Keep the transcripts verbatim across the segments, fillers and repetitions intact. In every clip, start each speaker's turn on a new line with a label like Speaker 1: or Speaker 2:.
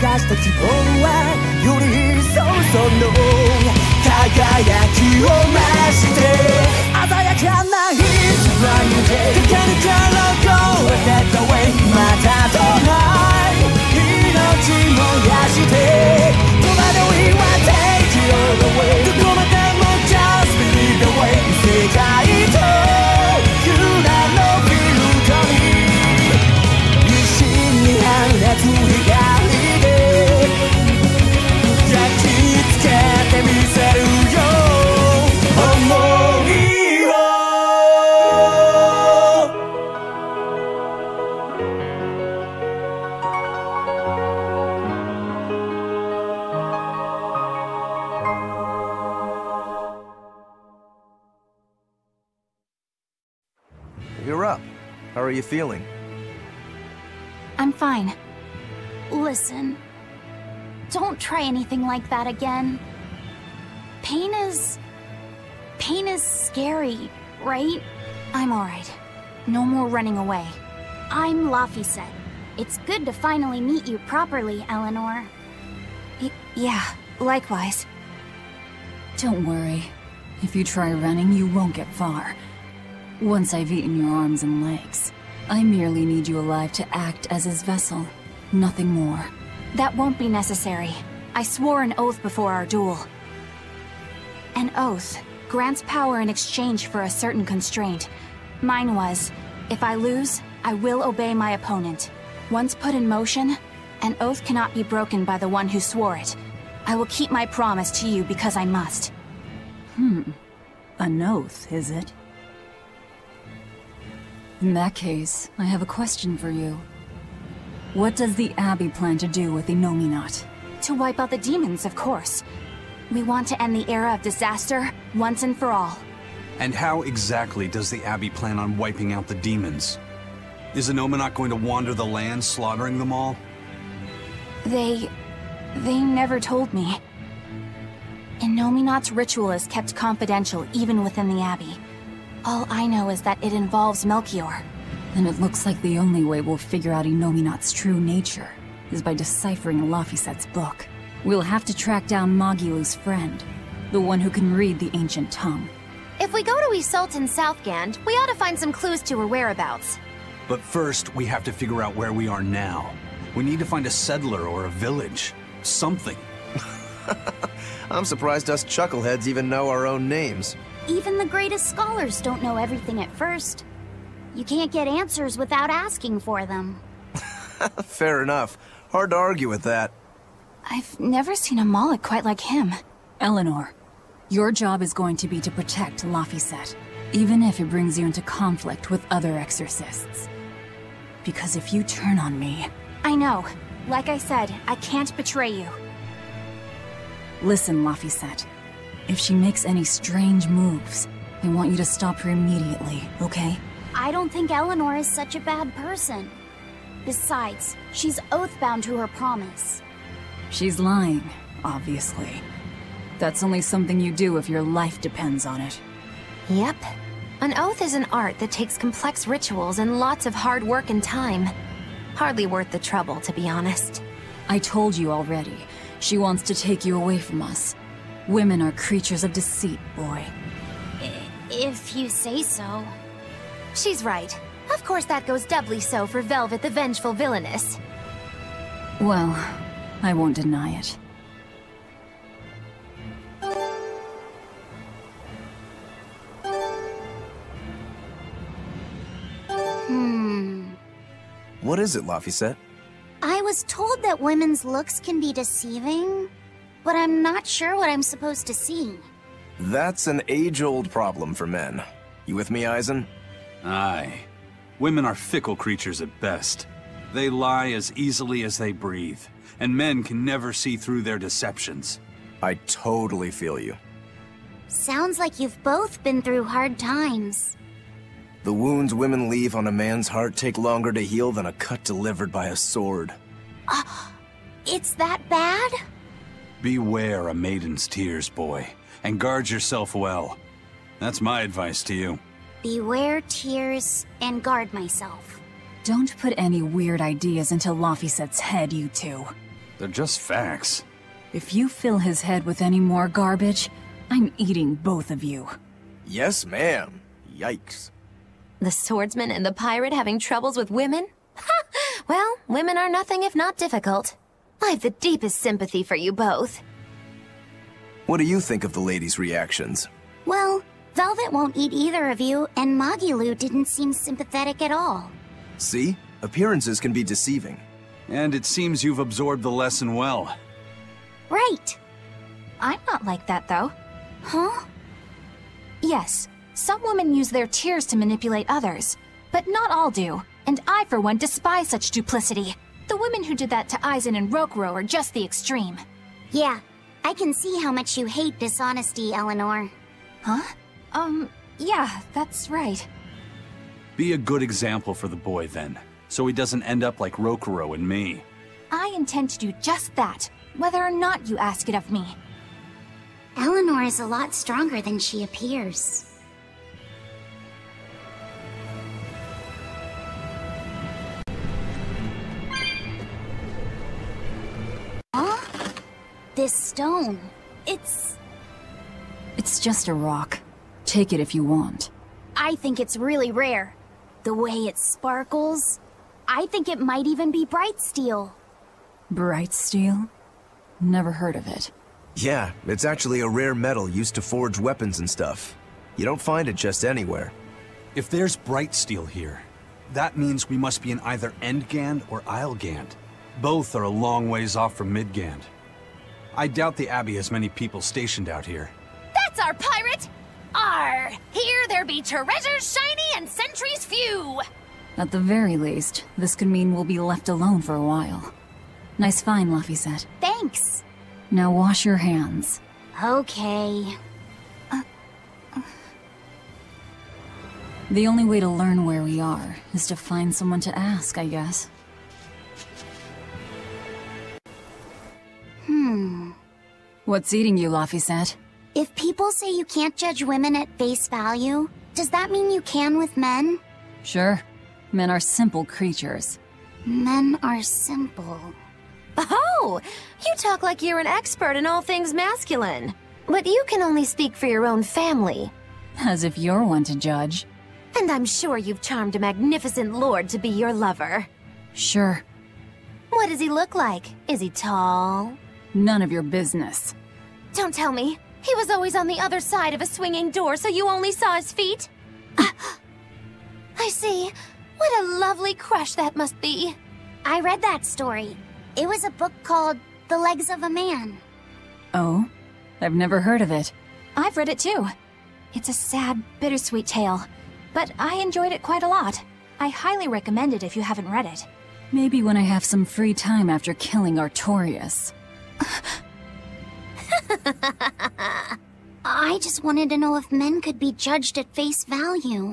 Speaker 1: した希望はより一層その輝きを増して鮮やかな It's a brand new day テクニカル Go let the way またとない命燃やして戸惑いは Take it all away どこまでも Just believe the way 世界とユナのフィルトに一心に放つ光で焼き付けてみせるよ想いを
Speaker 2: You're up. How are you feeling?
Speaker 3: I'm fine. Listen, don't try anything like that again. Pain is... Pain is scary, right? I'm alright. No more running away. I'm Laphicet. It's good to finally meet you properly, Eleanor. Y yeah, likewise.
Speaker 4: Don't worry. If you try running, you won't get far. Once I've eaten your arms and legs, I merely need you alive to act as his vessel. Nothing more.
Speaker 3: That won't be necessary. I swore an oath before our duel. An oath grants power in exchange for a certain constraint. Mine was, if I lose, I will obey my opponent. Once put in motion, an oath cannot be broken by the one who swore it. I will keep my promise to you because I must.
Speaker 4: Hmm. An oath, is it? In that case, I have a question for you. What does the Abbey plan to do with Innominat?
Speaker 3: To wipe out the demons, of course. We want to end the era of disaster, once and for all.
Speaker 5: And how exactly does the Abbey plan on wiping out the demons? Is Innominat going to wander the land, slaughtering them all?
Speaker 3: They... they never told me. Innominat's ritual is kept confidential even within the Abbey. All I know is that it involves Melchior.
Speaker 4: Then it looks like the only way we'll figure out Innominat's true nature is by deciphering Laphicet's book. We'll have to track down Magilu's friend, the one who can read the ancient tongue.
Speaker 6: If we go to Isolde in Southgand, we ought to find some clues to her whereabouts.
Speaker 5: But first, we have to figure out where we are now. We need to find a settler or a village. Something.
Speaker 2: I'm surprised us chuckleheads even know our own names.
Speaker 3: Even the greatest scholars don't know everything at first. You can't get answers without asking for them.
Speaker 2: Fair enough. Hard to argue with that.
Speaker 3: I've never seen a Moloch quite like him.
Speaker 4: Eleanor, your job is going to be to protect Laphicet, even if it brings you into conflict with other exorcists. Because if you turn on me...
Speaker 3: I know. Like I said, I can't betray you.
Speaker 4: Listen, Laphicet. If she makes any strange moves, I want you to stop her immediately, okay?
Speaker 3: I don't think Eleanor is such a bad person. Besides, she's oath-bound to her promise.
Speaker 4: She's lying, obviously. That's only something you do if your life depends on it.
Speaker 6: Yep. An oath is an art that takes complex rituals and lots of hard work and time. Hardly worth the trouble, to be honest.
Speaker 4: I told you already. She wants to take you away from us. Women are creatures of deceit, boy.
Speaker 3: I- if you say so.
Speaker 6: She's right. Of course that goes doubly so for Velvet the Vengeful Villainess.
Speaker 4: Well, I won't deny it.
Speaker 3: Hmm.
Speaker 2: What is it, Laphicet?
Speaker 3: I was told that women's looks can be deceiving, but I'm not sure what I'm supposed to see.
Speaker 2: That's an age-old problem for men. You with me, Eisen?
Speaker 5: Aye. Women are fickle creatures at best. They lie as easily as they breathe, and men can never see through their deceptions.
Speaker 2: I totally feel you.
Speaker 3: Sounds like you've both been through hard times.
Speaker 2: The wounds women leave on a man's heart take longer to heal than a cut delivered by a sword.
Speaker 3: Uh, it's that bad?
Speaker 5: Beware a maiden's tears, boy, and guard yourself well. That's my advice to you.
Speaker 3: Beware tears and guard myself.
Speaker 4: Don't put any weird ideas into Laphicet's head, you two.
Speaker 5: They're just facts.
Speaker 4: If you fill his head with any more garbage, I'm eating both of you.
Speaker 2: Yes, ma'am. Yikes.
Speaker 6: The swordsman and the pirate having troubles with women? Ha! Well, women are nothing if not difficult. I've the deepest sympathy for you both.
Speaker 2: What do you think of the ladies' reactions?
Speaker 3: Well, Velvet won't eat either of you, and Magilu didn't seem sympathetic at all.
Speaker 2: See? Appearances can be deceiving.
Speaker 5: And it seems you've absorbed the lesson well.
Speaker 3: Right.
Speaker 7: I'm not like that, though.
Speaker 3: Huh?
Speaker 7: Yes, some women use their tears to manipulate others, but not all do, and I, for one, despise such duplicity. The women who did that to Aizen and Rokuro are just the extreme.
Speaker 3: Yeah, I can see how much you hate dishonesty, Eleanor.
Speaker 7: Huh? Um, yeah, that's right.
Speaker 5: Be a good example for the boy, then, so he doesn't end up like Rokuro and me.
Speaker 7: I intend to do just that, whether or not you ask it of me.
Speaker 3: Eleanor is a lot stronger than she appears. Huh? This stone, it's...
Speaker 4: It's just a rock. Take it if you want.
Speaker 3: I think it's really rare. The way it sparkles, I think it might even be bright steel.
Speaker 4: Bright steel? Never heard of it.
Speaker 2: Yeah, it's actually a rare metal used to forge weapons and stuff. You don't find it just anywhere.
Speaker 5: If there's bright steel here, that means we must be in either Endgand or Islegand. Both are a long ways off from Midgand. I doubt the Abbey has many people stationed out here.
Speaker 7: That's our pirate! Arr! Here there be treasures shiny and sentries few!
Speaker 4: At the very least, this could mean we'll be left alone for a while. Nice find, Laphicet.
Speaker 3: Thanks.
Speaker 4: Now wash your hands.
Speaker 3: Okay.
Speaker 4: The only way to learn where we are is to find someone to ask, I guess.
Speaker 3: Hmm.
Speaker 4: What's eating you, Laphicet?
Speaker 3: If people say you can't judge women at face value, does that mean you can with men?
Speaker 4: Sure. Men are simple creatures.
Speaker 3: Men are simple.
Speaker 6: Oh! You talk like you're an expert in all things masculine. But you can only speak for your own family.
Speaker 4: As if you're one to judge.
Speaker 6: And I'm sure you've charmed a magnificent lord to be your lover.
Speaker 4: Sure.
Speaker 6: What does he look like? Is he tall?
Speaker 4: None of your business.
Speaker 6: Don't tell me. He was always on the other side of a swinging door, so you only saw his feet? I see. What a lovely crush that must be.
Speaker 3: I read that story. It was a book called The Legs of a Man.
Speaker 4: Oh? I've never heard of it.
Speaker 7: I've read it too. It's a sad, bittersweet tale, but I enjoyed it quite a lot. I highly recommend it if you haven't read it.
Speaker 4: Maybe when I have some free time after killing Artorias.
Speaker 3: I just wanted to know if men could be judged at face value.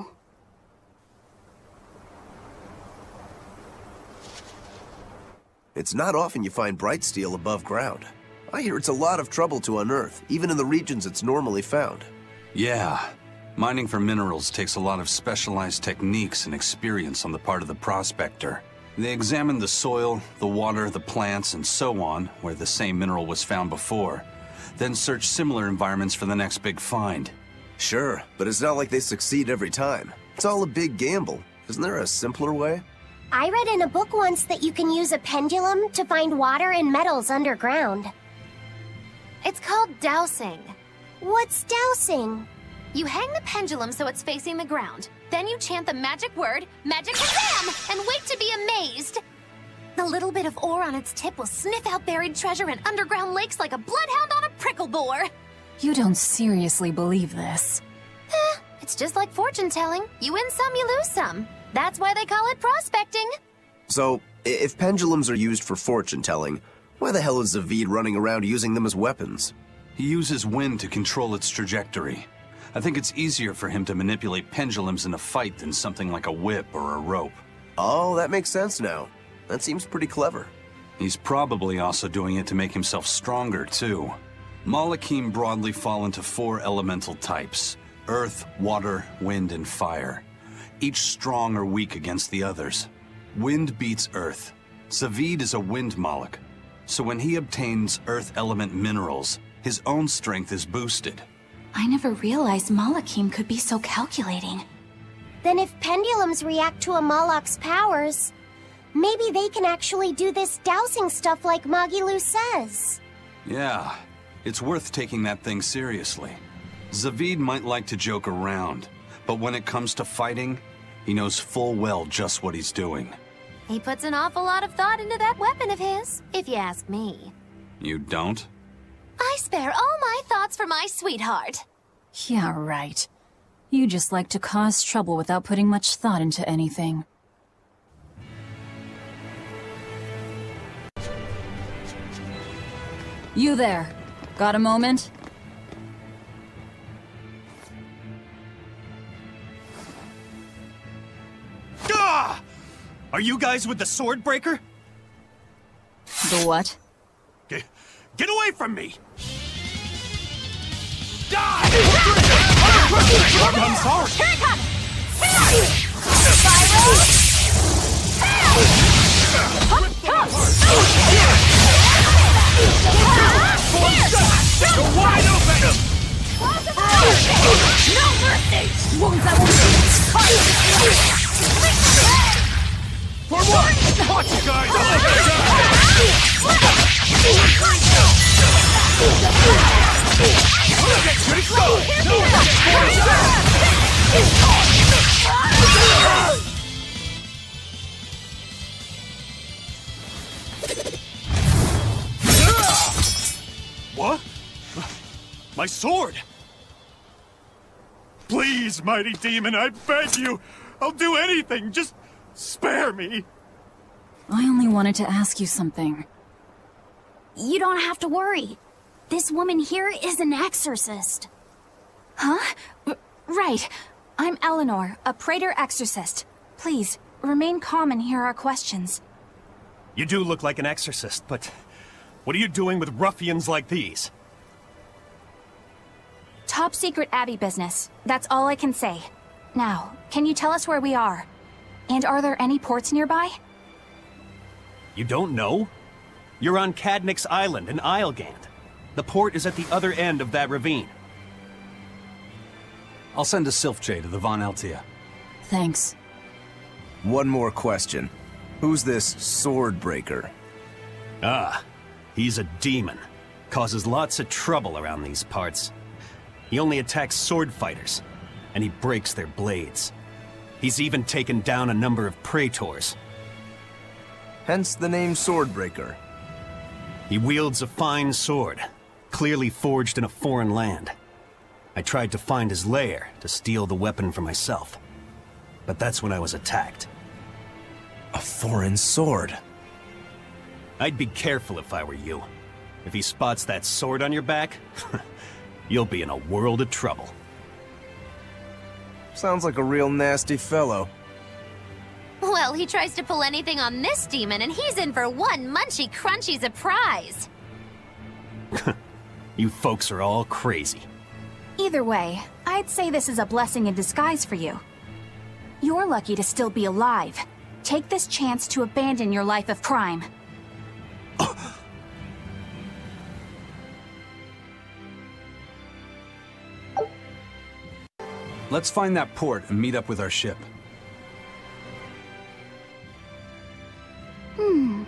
Speaker 2: It's not often you find bright steel above ground. I hear it's a lot of trouble to unearth, even in the regions it's normally found.
Speaker 5: Yeah. Mining for minerals takes a lot of specialized techniques and experience on the part of the prospector. They examine the soil, the water, the plants, and so on, where the same mineral was found before. Then search similar environments for the next big find.
Speaker 2: Sure, but it's not like they succeed every time. It's all a big gamble. Isn't there a simpler way?
Speaker 3: I read in a book once that you can use a pendulum to find water and metals underground.
Speaker 6: It's called dowsing.
Speaker 3: What's dowsing?
Speaker 6: You hang the pendulum so it's facing the ground. Then you chant the magic word, Magic Kazam, and wait to be amazed. The little bit of ore on its tip will sniff out buried treasure in underground lakes like a bloodhound on a prickle boar.
Speaker 4: You don't seriously believe this.
Speaker 6: Eh, it's just like fortune telling. You win some, you lose some. That's why they call it prospecting.
Speaker 2: So, if pendulums are used for fortune telling, why the hell is Zavid running around using them as weapons?
Speaker 5: He uses wind to control its trajectory. I think it's easier for him to manipulate pendulums in a fight than something like a whip or a rope.
Speaker 2: Oh, that makes sense now. That seems pretty clever.
Speaker 5: He's probably also doing it to make himself stronger, too. Malakim broadly fall into four elemental types: earth, water, wind, and fire. Each strong or weak against the others. Wind beats earth. Zavid is a wind Moloch. So when he obtains Earth element minerals, his own strength is boosted.
Speaker 7: I never realized Malakim could be so calculating.
Speaker 8: Then if pendulums react to a Moloch's powers, maybe they can actually do this dowsing stuff like Magilu says.
Speaker 5: Yeah, it's worth taking that thing seriously. Zavid might like to joke around, but when it comes to fighting, he knows full well just what he's doing.
Speaker 6: He puts an awful lot of thought into that weapon of his, if you ask me.
Speaker 5: You don't?
Speaker 6: I spare all my thoughts for my sweetheart.
Speaker 4: Yeah, right. You just like to cause trouble without putting much thought into anything. You there. Got a moment?
Speaker 9: Gah! Are you guys with the sword breaker?
Speaker 4: The what?
Speaker 9: Get, get away from me! Die! I'm sorry.
Speaker 6: Here it comes! Spiral!
Speaker 9: You're wide open!
Speaker 6: No mercy!
Speaker 4: Wounds that will
Speaker 9: For what? Watch you guys! What? My sword! Please, mighty demon, I beg you! I'll do anything, just spare me!
Speaker 4: I only wanted to ask you something.
Speaker 3: You don't have to worry. This woman here is an exorcist.
Speaker 7: Huh? R- right. I'm Eleanor, a Praetor exorcist. Please, remain calm and hear our questions.
Speaker 9: You do look like an exorcist, but what are you doing with ruffians like these?
Speaker 7: Top secret Abbey business. That's all I can say. Now, can you tell us where we are? And are there any ports nearby?
Speaker 9: You don't know? You're on Cadnix Island in Islegand. The port is at the other end of that ravine.
Speaker 5: I'll send a Sylph-J to the Von Altia.
Speaker 4: Thanks.
Speaker 2: One more question. Who's this sword breaker?
Speaker 9: Ah, he's a demon. Causes lots of trouble around these parts. He only attacks sword fighters, and he breaks their blades. He's even taken down a number of praetors.
Speaker 2: Hence the name Swordbreaker.
Speaker 9: He wields a fine sword, clearly forged in a foreign land. I tried to find his lair to steal the weapon for myself, but that's when I was attacked.
Speaker 2: A foreign sword.
Speaker 9: I'd be careful if I were you. If he spots that sword on your back, you'll be in a world of trouble.
Speaker 2: Sounds like a real nasty fellow.
Speaker 6: Well, he tries to pull anything on this demon, and he's in for one munchy crunchy surprise.
Speaker 9: You folks are all crazy.
Speaker 7: Either way, I'd say this is a blessing in disguise for you. You're lucky to still be alive. Take this chance to abandon your life of crime.
Speaker 5: Let's find that port and meet up with our ship.
Speaker 7: Hmm.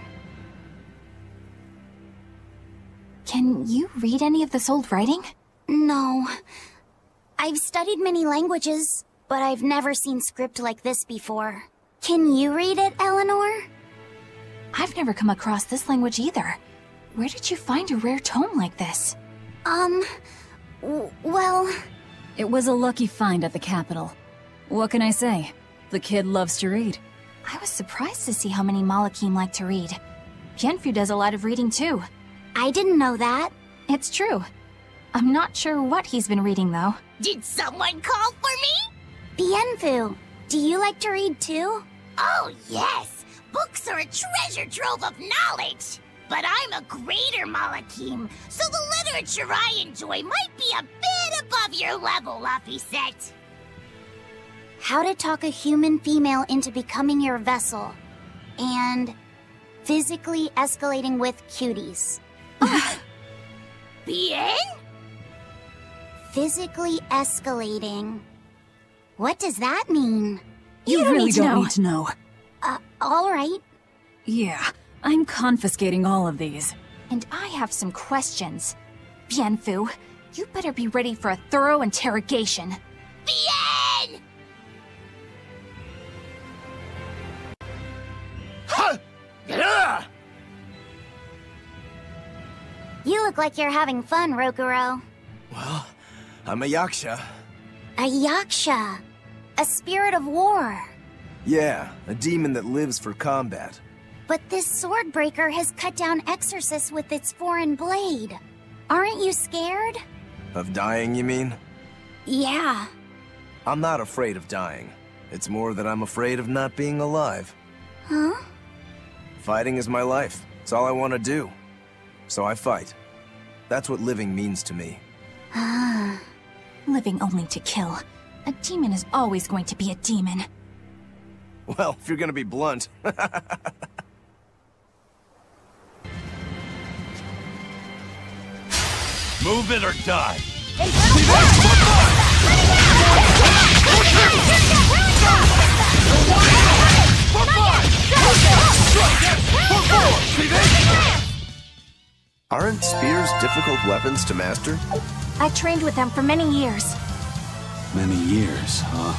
Speaker 7: Can you read any of this old writing?
Speaker 8: No. I've studied many languages, but I've never seen script like this before. Can you read it, Eleanor?
Speaker 7: I've never come across this language either. Where did you find a rare tome like this?
Speaker 8: Um, w well...
Speaker 4: It was a lucky find at the capital. What can I say? The kid loves to read.
Speaker 7: I was surprised to see how many Malakim like to read. Bienfu does a lot of reading too.
Speaker 8: I didn't know that.
Speaker 7: It's true. I'm not sure what he's been reading though.
Speaker 8: Did someone call for me? Bienfu, do you like to read too? Oh yes! Books are a treasure trove of knowledge! But I'm a greater Malakim, so the literature I enjoy might be a bit above your level, Laphicet. How to talk a human female into becoming your vessel. And Physically escalating with cuties. Bien? Physically escalating. What does that mean?
Speaker 4: You,
Speaker 7: You don't
Speaker 4: really
Speaker 7: need to
Speaker 4: don't
Speaker 7: know.
Speaker 4: need to know.
Speaker 8: Uh, alright.
Speaker 4: Yeah, I'm confiscating all of these.
Speaker 7: And I have some questions. Bienfu, you better be ready for a thorough interrogation.
Speaker 8: Bien! You look like you're having fun, Rokuro.
Speaker 1: Well, I'm a yaksha.
Speaker 8: A yaksha. A spirit of war.
Speaker 1: Yeah, a demon that lives for combat.
Speaker 8: But this sword breaker has cut down exorcists with its foreign blade. Aren't you scared?
Speaker 1: Of dying, you mean?
Speaker 8: Yeah.
Speaker 1: I'm not afraid of dying. It's more that I'm afraid of not being alive.
Speaker 8: Huh?
Speaker 1: Fighting is my life. It's all I want to do. So I fight. That's what living means to me.
Speaker 7: Ah. Living only to kill. A demon is always going to be a demon.
Speaker 1: Well, if you're gonna be blunt.
Speaker 9: Move it or die.
Speaker 2: Aren't spears difficult weapons to master?
Speaker 7: I trained with them for many years.
Speaker 5: Many years, huh?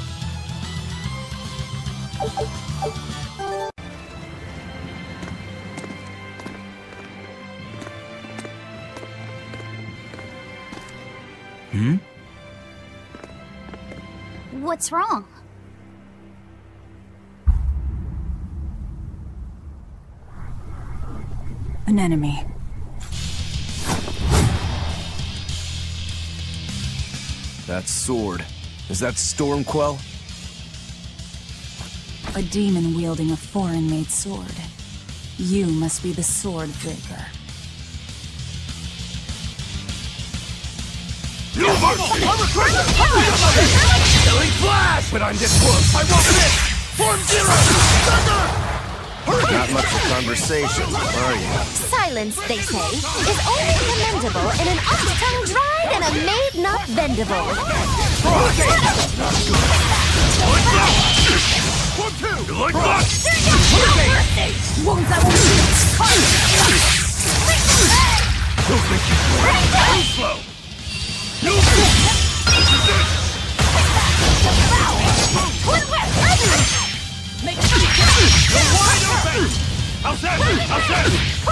Speaker 1: Hmm?
Speaker 8: What's wrong?
Speaker 4: An enemy.
Speaker 1: That sword. Is that Stormquell?
Speaker 4: A demon wielding a foreign-made sword. You must be the sword breaker.
Speaker 9: No mercy! Killing flash! But I'm this close, I won't miss! Form zero! Thunder!
Speaker 1: Not much of conversation, are you?
Speaker 6: Silence, they say, is only commendable in an ox-tongue dried and a maid not bendable.
Speaker 9: One, two! You like that? You'll think you too slow! You You're wide open! How's that? How's that?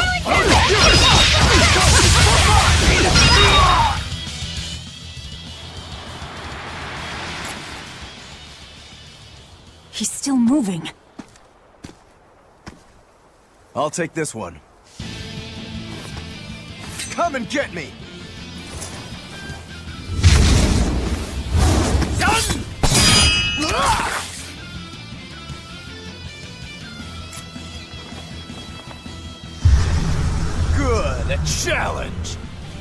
Speaker 4: He's still moving.
Speaker 1: I'll take this one. Come and get me!
Speaker 9: Done!
Speaker 1: Good, a challenge!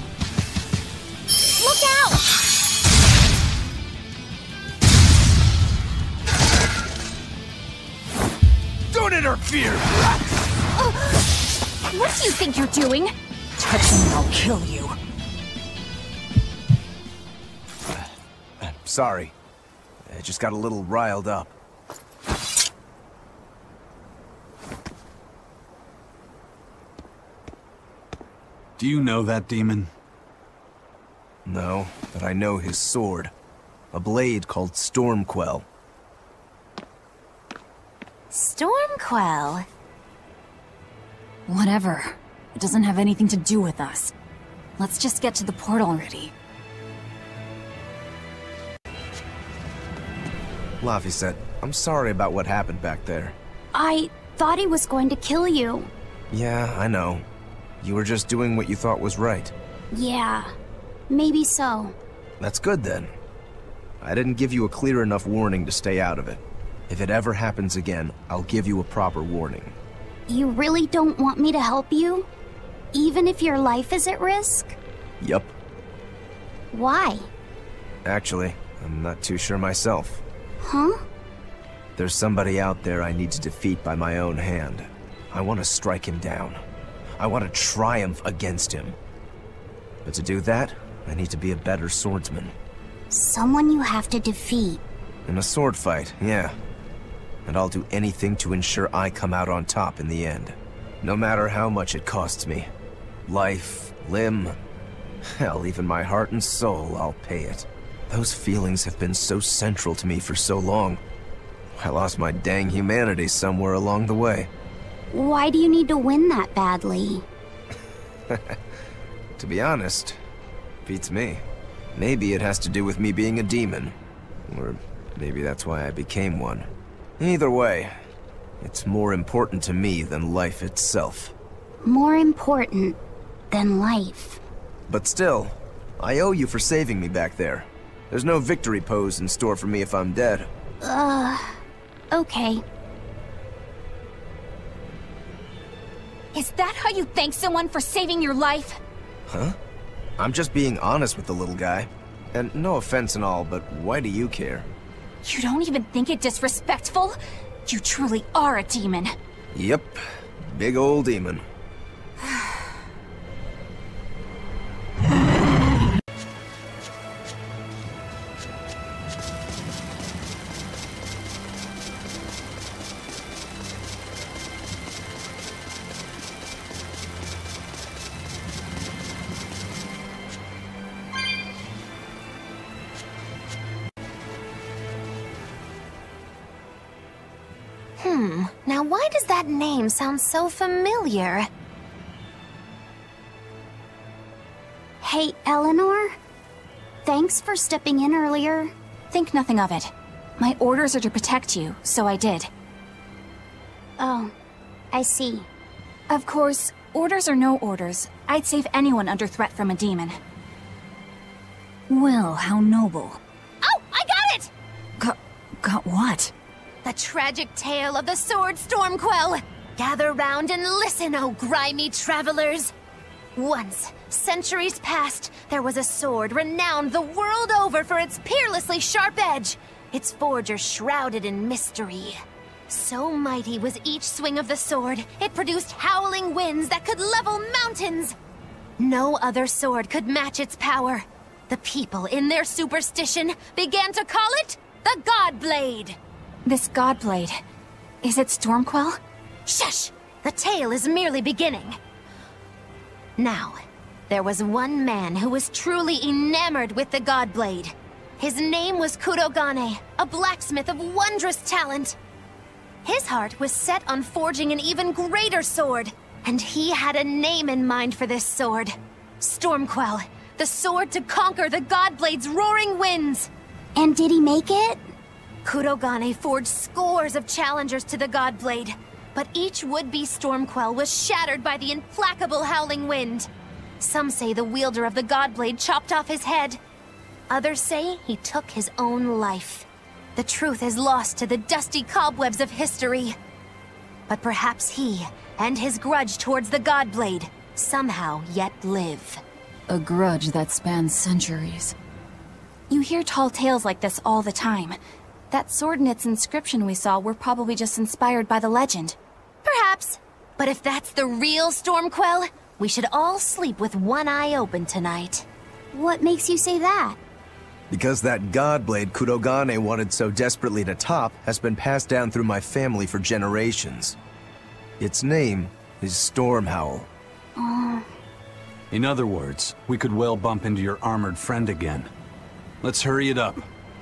Speaker 8: Look out!
Speaker 1: Don't interfere!
Speaker 7: What do you think you're doing?
Speaker 4: Touch him and I'll kill you.
Speaker 1: Sorry. I just got a little riled up.
Speaker 5: Do you know that demon?
Speaker 1: No, but I know his sword. A blade called Stormquell.
Speaker 6: Stormquell.
Speaker 4: Whatever. It doesn't have anything to do with us. Let's just get to the port already.
Speaker 1: Laphicet, I'm sorry about what happened back there.
Speaker 3: I thought he was going to kill you.
Speaker 1: Yeah, I know. You were just doing what you thought was right.
Speaker 3: Yeah, maybe so.
Speaker 1: That's good then. I didn't give you a clear enough warning to stay out of it. If it ever happens again, I'll give you a proper warning.
Speaker 3: You really don't want me to help you? Even if your life is at risk?
Speaker 1: Yup.
Speaker 3: Why?
Speaker 1: Actually, I'm not too sure myself.
Speaker 3: Huh?
Speaker 1: There's somebody out there I need to defeat by my own hand.
Speaker 2: I want to strike him down. I want to triumph against him. But to do that, I need to be a better swordsman.
Speaker 8: Someone you have to defeat.
Speaker 2: In a sword fight, yeah. And I'll do anything to ensure I come out on top in the end. No matter how much it costs me. Life, limb, hell, even my heart and soul, I'll pay it. Those feelings have been so central to me for so long. I lost my dang humanity somewhere along the way.
Speaker 8: Why do you need to win that badly?
Speaker 2: To be honest, beats me. Maybe it has to do with me being a demon. Or maybe that's why I became one. Either way, it's more important to me than life itself.
Speaker 8: More important than life.
Speaker 2: But still, I owe you for saving me back there. There's no victory pose in store for me if I'm dead.
Speaker 8: Uh, okay.
Speaker 7: Is that how you thank someone for saving your life?
Speaker 2: Huh? I'm just being honest with the little guy. And no offense and all, but why do you care?
Speaker 7: You don't even think it disrespectful? You truly are a demon.
Speaker 2: Yep. Big old demon.
Speaker 6: Hmm, now why does that name sound so familiar?
Speaker 8: Hey, Eleanor? Thanks for stepping in earlier.
Speaker 7: Think nothing of it. My orders are to protect you, so I did.
Speaker 8: Oh, I see.
Speaker 7: Of course, orders or no orders, I'd save anyone under threat from a demon.
Speaker 4: Well, how noble.
Speaker 6: Oh, I got it!
Speaker 4: Got... got what?
Speaker 6: The tragic tale of the sword Stormquell. Gather round and listen, oh grimy travelers. Once, centuries past, there was a sword renowned the world over for its peerlessly sharp edge, its forger shrouded in mystery. So mighty was each swing of the sword, it produced howling winds that could level mountains. No other sword could match its power. The people, in their superstition, began to call it the Godblade.
Speaker 7: This Godblade, is it Stormquell?
Speaker 6: Shush! The tale is merely beginning. Now, there was one man who was truly enamored with the Godblade. His name was Kurogane, a blacksmith of wondrous talent. His heart was set on forging an even greater sword, and he had a name in mind for this sword. Stormquell, the sword to conquer the Godblade's roaring winds.
Speaker 8: And did he make it?
Speaker 6: Kurogane forged scores of challengers to the Godblade, but each would-be Stormquell was shattered by the implacable howling wind. Some say the wielder of the Godblade chopped off his head. Others say he took his own life. The truth is lost to the dusty cobwebs of history. But perhaps he, and his grudge towards the Godblade, somehow yet live.
Speaker 4: A grudge that spans centuries.
Speaker 7: You hear tall tales like this all the time. That sword and its inscription we saw were probably just inspired by the legend.
Speaker 6: Perhaps. But if that's the real Stormquell, we should all sleep with one eye open tonight.
Speaker 8: What makes you say that?
Speaker 2: Because that Godblade Kurogane wanted so desperately to top has been passed down through my family for generations. Its name is Stormhowl.
Speaker 8: Oh.
Speaker 5: In other words, we could well bump into your armored friend again. Let's hurry it up.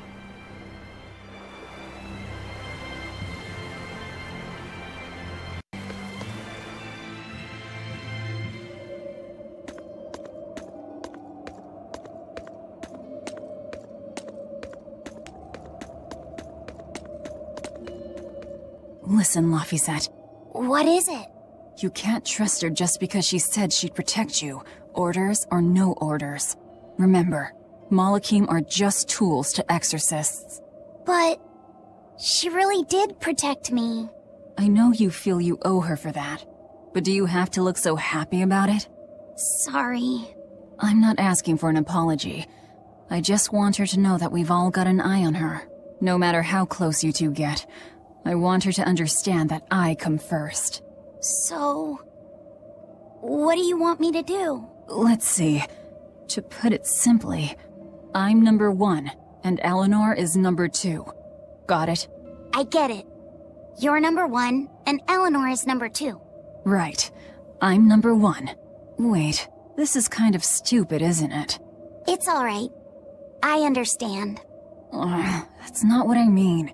Speaker 4: Listen, Laphicet.
Speaker 8: What is it?
Speaker 4: You can't trust her just because she said she'd protect you, orders or no orders. Remember, Malakim are just tools to exorcists.
Speaker 8: But she really did protect me.
Speaker 4: I know you feel you owe her for that, but do you have to look so happy about it?
Speaker 8: Sorry.
Speaker 4: I'm not asking for an apology. I just want her to know that we've all got an eye on her. No matter how close you two get, I want her to understand that I come first.
Speaker 8: So... what do you want me to do?
Speaker 4: Let's see. To put it simply, I'm number one, and Eleanor is number two. Got it?
Speaker 8: I get it. You're number one, and Eleanor is number two.
Speaker 4: Right. I'm number one. Wait, this is kind of stupid, isn't it?
Speaker 8: It's alright. I understand.
Speaker 4: Ugh, that's not what I mean.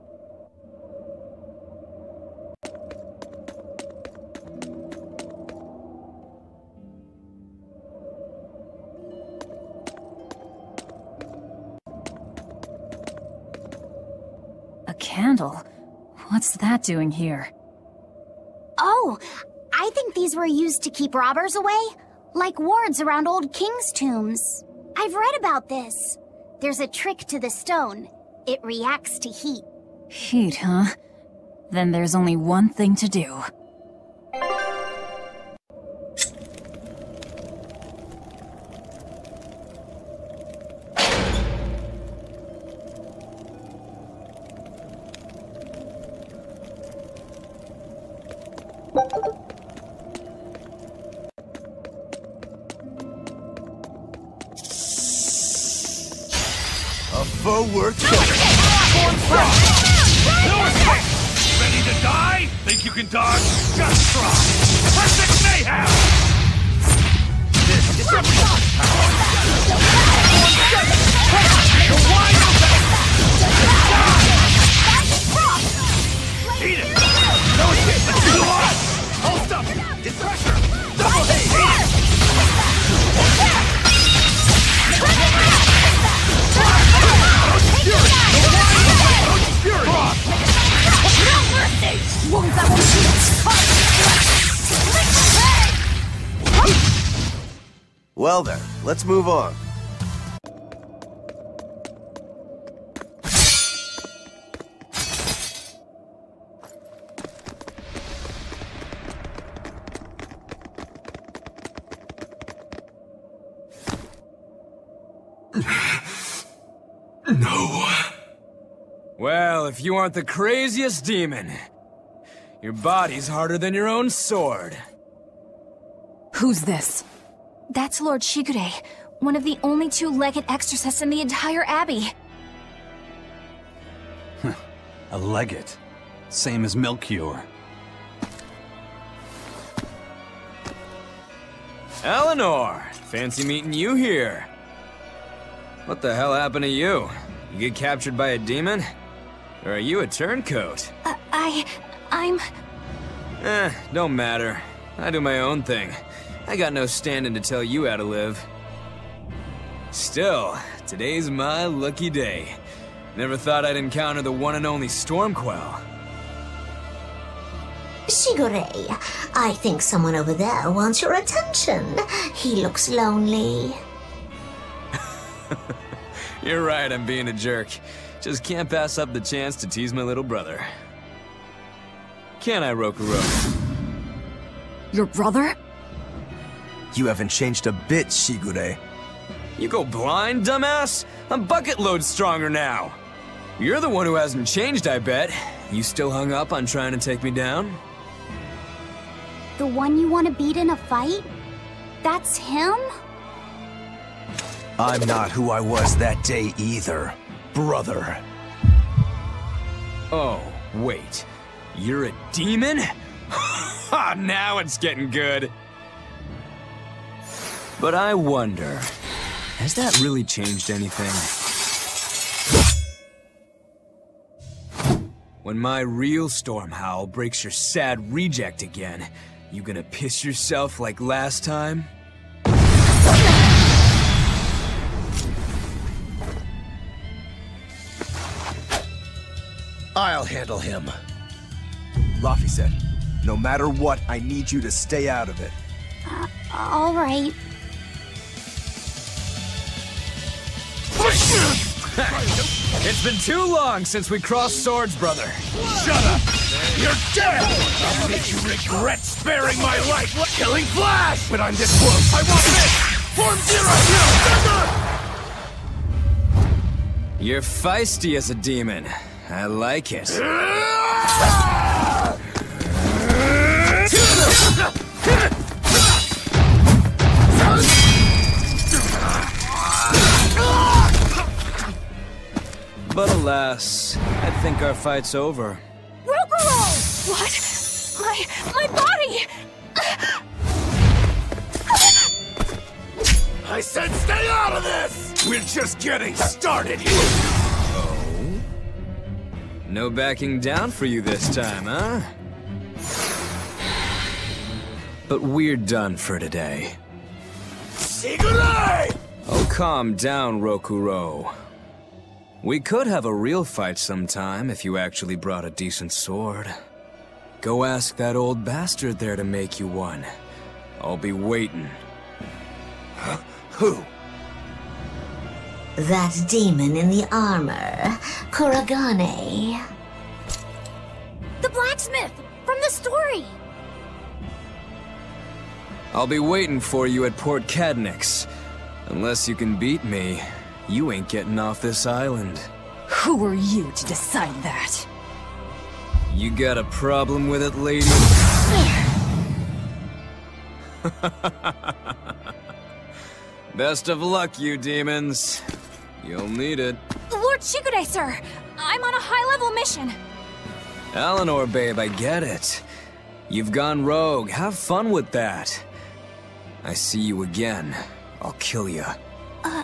Speaker 4: A candle? What's that doing here?
Speaker 8: Oh, I think these were used to keep robbers away, like wards around old kings' tombs. I've read about this. There's a trick to the stone. It reacts to heat.
Speaker 4: Heat, huh? Then there's only one thing to do.
Speaker 2: A foe worth
Speaker 10: Ready to die? Think you can dodge? Just try! Perfect mayhem! This is your Eat it! No escape! Let's do it! Hold up! Get pressure! Double hit! Eat it!
Speaker 2: Well then, let's move on.
Speaker 10: No.
Speaker 1: Well, if you aren't the craziest demon, your body's harder than your own sword.
Speaker 4: Who's this?
Speaker 7: That's Lord Shigure, one of the only two-legged exorcists in the entire abbey.
Speaker 5: A legate. Same as Melchior.
Speaker 1: Eleanor! Fancy meeting you here. What the hell happened to you? You get captured by a demon? Or are you a turncoat?
Speaker 7: Uh, I... I'm...
Speaker 1: Eh, don't matter. I do my own thing. I got no standing to tell you how to live. Still, today's my lucky day. Never thought I'd encounter the one and only Stormquell.
Speaker 11: Shigure, I think someone over there wants your attention. He looks lonely.
Speaker 1: You're right, I'm being a jerk. Just can't pass up the chance to tease my little brother. Can I, Rokurou?
Speaker 4: Your brother?
Speaker 2: You haven't changed a bit, Shigure.
Speaker 1: You go blind, dumbass? I'm bucket load stronger now. You're the one who hasn't changed, I bet. You still hung up on trying to take me down?
Speaker 8: The one you want to beat in a fight? That's him?
Speaker 2: I'm not who I was that day either, brother.
Speaker 1: Oh, wait. You're a demon? Ha! Now it's getting good. But I wonder, has that really changed anything? When my real storm howl breaks your sad reject again, you gonna piss yourself like last time?
Speaker 2: I'll handle him. Laffy said, no matter what, I need you to stay out of it.
Speaker 8: Uh, all right.
Speaker 1: It's been too long since we crossed swords, brother.
Speaker 10: Shut up! You're dead! I'll make you regret sparing my life killing Flash! But I'm this close. I want this! Form Zero! Thunder!
Speaker 1: You're feisty as a demon. I like it.
Speaker 10: Two!
Speaker 12: But alas, I think our fight's over.
Speaker 7: Rokuro! What? My... my body!
Speaker 10: I said stay out of this! We're just getting started here!
Speaker 12: Oh? No backing down for you this time, huh? But we're done for today.
Speaker 10: Shigure!
Speaker 12: Oh, calm down, Rokuro. We could have a real fight sometime if you actually brought a decent sword. Go ask that old bastard there to make you one. I'll be waiting.
Speaker 10: Huh? Who?
Speaker 11: That demon in the armor, Kuragane.
Speaker 7: The blacksmith! From the story!
Speaker 12: I'll be waiting for you at Port Cadnix. Unless you can beat me, you ain't getting off this island.
Speaker 4: Who are you to decide that?
Speaker 12: You got a problem with it, lady? Best of luck, you demons. You'll need it.
Speaker 7: Lord Shigure, sir! I'm on a high-level mission!
Speaker 12: Eleanor, babe, I get it. You've gone rogue. Have fun with that. I see you again. I'll kill you.
Speaker 7: Uh...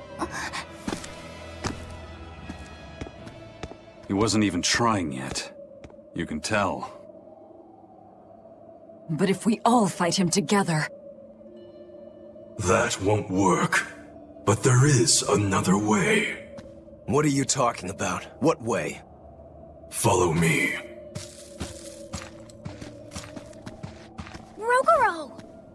Speaker 5: He wasn't even trying yet. You can tell.
Speaker 4: But if we all fight him together...
Speaker 10: That won't work. But there is another way.
Speaker 2: What are you talking about? What way?
Speaker 10: Follow me.
Speaker 3: Rokuro!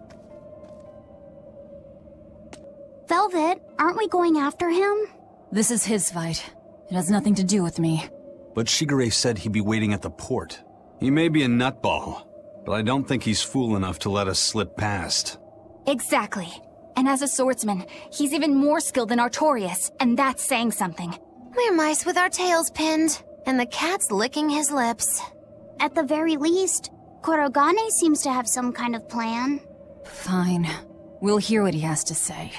Speaker 3: Velvet, aren't we going after him?
Speaker 4: This is his fight. It has nothing to do with me.
Speaker 5: But Shigure said he'd be waiting at the port. He may be a nutball, but I don't think he's fool enough to let us slip past.
Speaker 7: Exactly. And as a swordsman, he's even more skilled than Artorias, and that's saying something.
Speaker 6: We're mice with our tails pinned, and the cat's licking his lips.
Speaker 3: At the very least, Kurogane seems to have some kind of plan.
Speaker 4: Fine. We'll hear what he has to say.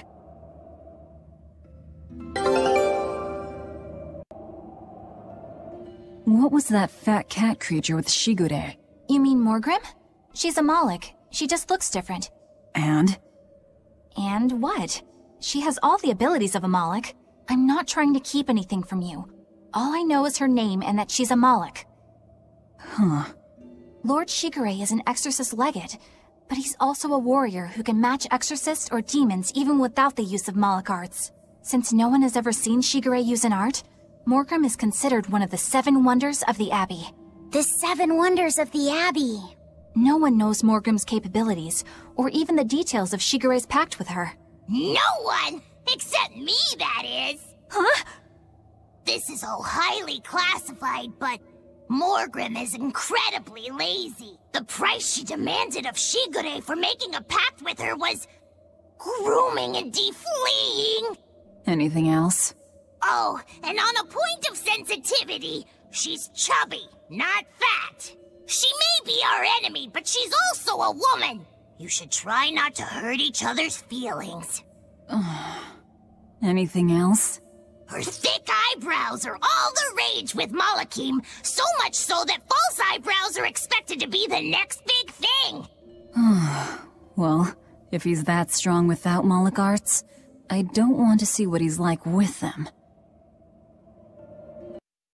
Speaker 4: What was that fat cat creature with Shigure?
Speaker 7: You mean Morgrim? She's a Moloch. She just looks different.
Speaker 4: And?
Speaker 7: And what? She has all the abilities of a Moloch. I'm not trying to keep anything from you. All I know is her name and that she's a Moloch.
Speaker 4: Huh.
Speaker 7: Lord Shigure is an exorcist legate, but he's also a warrior who can match exorcists or demons even without the use of Moloch arts. Since no one has ever seen Shigure use an art, Morgrim is considered one of the seven wonders of the Abbey.
Speaker 3: The seven wonders of the Abbey.
Speaker 7: No one knows Morgrim's capabilities, or even the details of Shigure's pact with her.
Speaker 8: No one! Except me, that is!
Speaker 7: Huh?
Speaker 8: This is all highly classified, but Morgrim is incredibly lazy. The price she demanded of Shigure for making a pact with her was grooming and defleeing.
Speaker 4: Anything else?
Speaker 8: Oh, and on a point of sensitivity, she's chubby, not fat. She may be our enemy, but she's also a woman. You should try not to hurt each other's feelings.
Speaker 4: Anything else?
Speaker 8: Her thick eyebrows are all the rage with Malakim, so much so that false eyebrows are expected to be the next big thing.
Speaker 4: Well, if he's that strong without Moloch arts, I don't want to see what he's like with them.